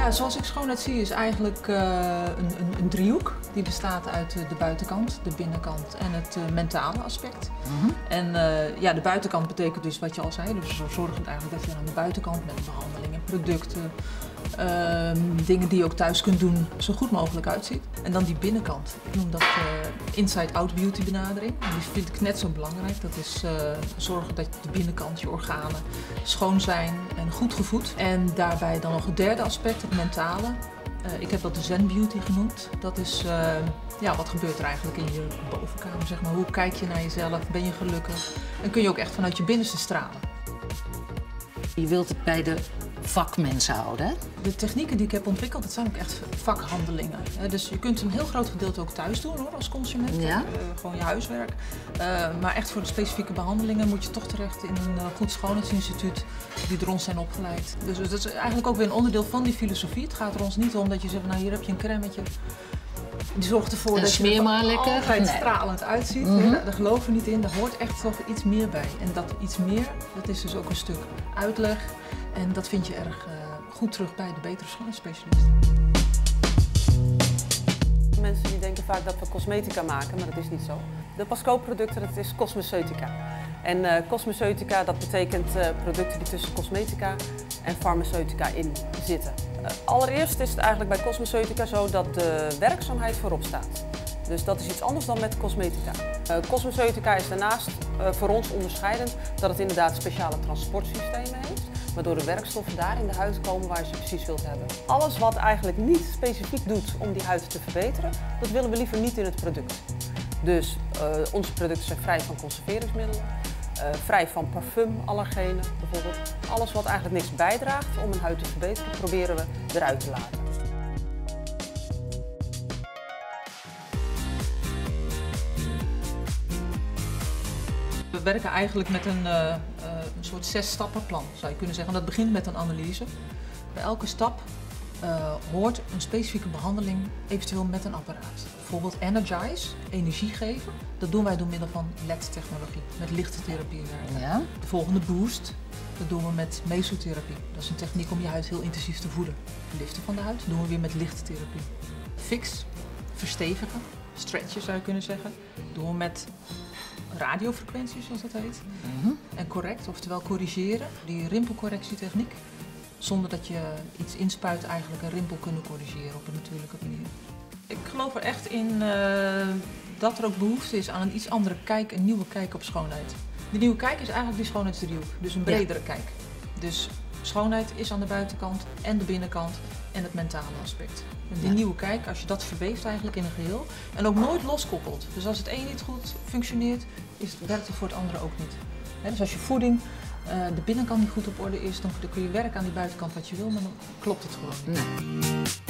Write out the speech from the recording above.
Ja, zoals ik schoonheid zie is eigenlijk een driehoek. Die bestaat uit de buitenkant, de binnenkant en het mentale aspect. En ja, de buitenkant betekent dus wat je al zei. Dus zorg eigenlijk dat je aan de buitenkant met behandelingen, producten, dingen die je ook thuis kunt doen, zo goed mogelijk uitziet. En dan die binnenkant. Ik noem dat inside-out beauty benadering. En die vind ik net zo belangrijk. Dat is zorgen dat de binnenkant, je organen, schoon zijn en goed gevoed. En daarbij dan nog het derde aspect, het mentale. Ik heb dat de Zen Beauty genoemd. Dat is ja, wat gebeurt er eigenlijk in je bovenkamer, zeg maar. Hoe kijk je naar jezelf? Ben je gelukkig? En kun je ook echt vanuit je binnenste stralen. Je wilt het bij de vakmensen houden, hè? De technieken die ik heb ontwikkeld, dat zijn ook echt vakhandelingen. Dus je kunt een heel groot gedeelte ook thuis doen hoor, als consument. Ja. Gewoon je huiswerk. Maar echt voor de specifieke behandelingen moet je toch terecht in een goed schoonheidsinstituut die door ons zijn opgeleid. Dus dat is eigenlijk ook weer een onderdeel van die filosofie. Het gaat er ons niet om dat je zegt, nou hier heb je een cremmetje. Die zorgt ervoor dat je er altijd stralend uitziet. Daar geloven we niet in. Daar hoort echt toch iets meer bij. En dat iets meer, dat is dus ook een stuk uitleg. En dat vind je erg goed terug bij de betere schoonheidsspecialist. Mensen die denken vaak dat we cosmetica maken, maar dat is niet zo. De Pascoe-producten, dat is cosmeceutica. En cosmeceutica, dat betekent producten die tussen cosmetica en farmaceutica in zitten. Allereerst is het eigenlijk bij cosmeceutica zo dat de werkzaamheid voorop staat. Dus dat is iets anders dan met cosmetica. Cosmeceutica is daarnaast voor ons onderscheidend dat het inderdaad speciale transportsystemen heeft, waardoor de werkstoffen daar in de huid komen waar je ze precies wilt hebben. Alles wat eigenlijk niet specifiek doet om die huid te verbeteren, dat willen we liever niet in het product. Dus onze producten zijn vrij van conserveringsmiddelen, vrij van parfum, allergenen bijvoorbeeld. Alles wat eigenlijk niks bijdraagt om een huid te verbeteren, proberen we eruit te laten. We werken eigenlijk met een soort 6-stappenplan, zou je kunnen zeggen. Dat begint met een analyse. Bij elke stap hoort een specifieke behandeling, eventueel met een apparaat. Bijvoorbeeld Energize, energie geven. Dat doen wij door middel van LED-technologie, met lichttherapie werken. Ja. De volgende boost, dat doen we met mesotherapie. Dat is een techniek om je huid heel intensief te voeden. Liften van de huid doen we weer met lichttherapie. Fix, verstevigen, stretchen zou je kunnen zeggen, doen we met radiofrequenties, zoals dat heet. En correct, oftewel corrigeren, die rimpelcorrectietechniek. Zonder dat je iets inspuit, eigenlijk een rimpel kunnen corrigeren op een natuurlijke manier. Ik geloof er echt in dat er ook behoefte is aan een iets andere kijk, een nieuwe kijk op schoonheid. Die nieuwe kijk is eigenlijk die schoonheidsdriehoek, dus een bredere kijk. Dus schoonheid is aan de buitenkant en de binnenkant en het mentale aspect. En die nieuwe kijk, als je dat verweeft eigenlijk in een geheel en ook nooit loskoppelt. Dus als het een niet goed functioneert, werkt het voor het andere ook niet. Dus als je voeding, de binnenkant niet goed op orde is, dan kun je werken aan die buitenkant wat je wil, maar dan klopt het gewoon niet. Nee.